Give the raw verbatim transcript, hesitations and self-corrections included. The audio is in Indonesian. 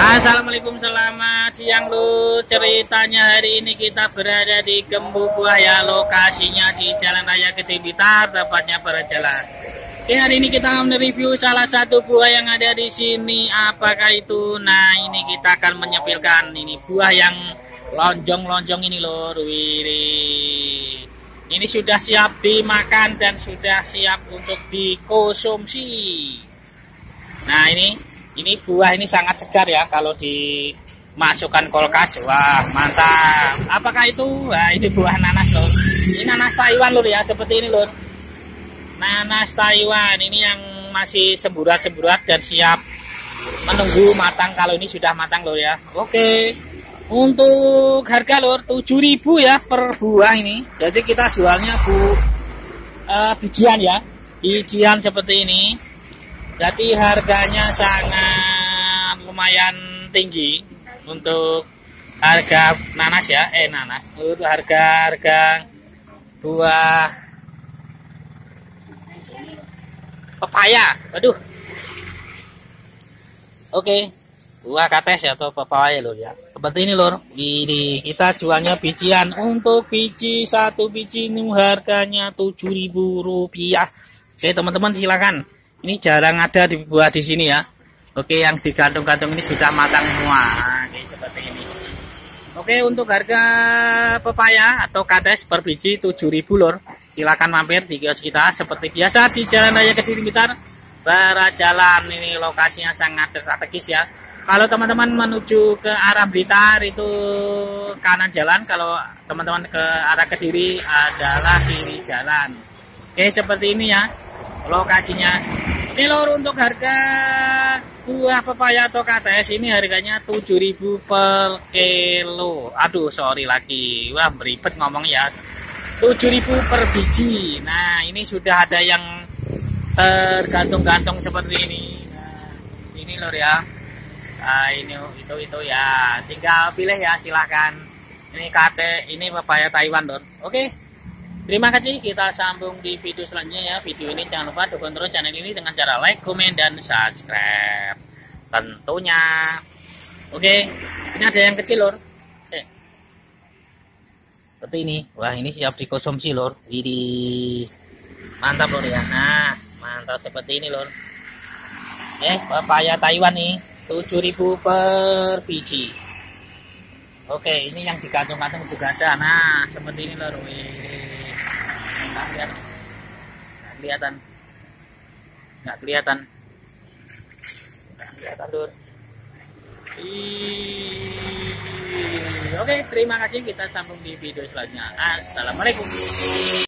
Assalamualaikum, selamat siang Lur. Ceritanya hari ini kita berada di Gembu Buah ya, lokasinya di Jalan Raya Gede Blitar, tepatnya berjalan. Oke, hari ini kita akan mereview salah satu buah yang ada di sini. Apakah itu? Nah, ini kita akan menyepilkan ini buah yang lonjong-lonjong ini Lur. Wih, ini sudah siap dimakan dan sudah siap untuk dikonsumsi. Nah, ini Ini buah ini sangat segar ya kalau dimasukkan kulkas. Wah, mantap. Apakah itu? Wah, ini buah nanas loh. Ini nanas Taiwan loh ya, seperti ini loh. Nanas Taiwan ini yang masih semburat-semburat dan siap menunggu matang. Kalau ini sudah matang loh ya. Oke. Untuk harga lor tujuh ribu ya per buah ini. Jadi kita jualnya bu uh, bijian ya. Bijian seperti ini. Jadi harganya sangat lumayan tinggi untuk harga nanas ya, eh nanas. Untuk harga-harga buah pepaya. Waduh. Oke, buah kates atau pepaya lor ya. Seperti ini lor. Ini kita jualnya bijian. Untuk biji satu biji ini harganya tujuh ribu rupiah. Oke, teman-teman silakan. Ini jarang ada di buah di sini ya. Oke, yang di gantung-gantung ini sudah matang semua. Oke, seperti ini. Oke, untuk harga pepaya atau kates per biji tujuh ribu lor. Silakan mampir di kios kita seperti biasa di Jalan Raya Gede Blitar, Barajalan. Ini lokasinya sangat strategis ya. Kalau teman-teman menuju ke arah Blitar itu kanan jalan, kalau teman-teman ke arah Kediri adalah kiri jalan. Oke, seperti ini ya lokasinya. Ini lor, untuk harga buah pepaya atau kates ini harganya tujuh ribu per kilo. Aduh, sorry lagi. Wah, beribet ngomong ya. tujuh ribu per biji. Nah, ini sudah ada yang tergantung-gantung seperti ini. Nah, ini lor ya. Nah, ini itu itu ya. Tinggal pilih ya, silahkan. Ini kate, ini pepaya Taiwan lor. Oke. Terima kasih, kita sambung di video selanjutnya ya. Video ini jangan lupa dukung terus channel ini dengan cara like, komen, dan subscribe tentunya. Oke, ini ada yang kecil lor. Seperti ini. Wah, ini siap dikonsumsi lor. Widih, mantap lor ya. Nah, mantap seperti ini lor. Eh, pepaya Taiwan nih tujuh ribu per biji. Oke, ini yang digantung-gantung juga ada. Nah, seperti ini lor. Wih, nggak kelihatan, nggak kelihatan, nggak kelihatan, nggak kelihatan lur. Oke, terima kasih, kita sambung di video selanjutnya. Assalamualaikum.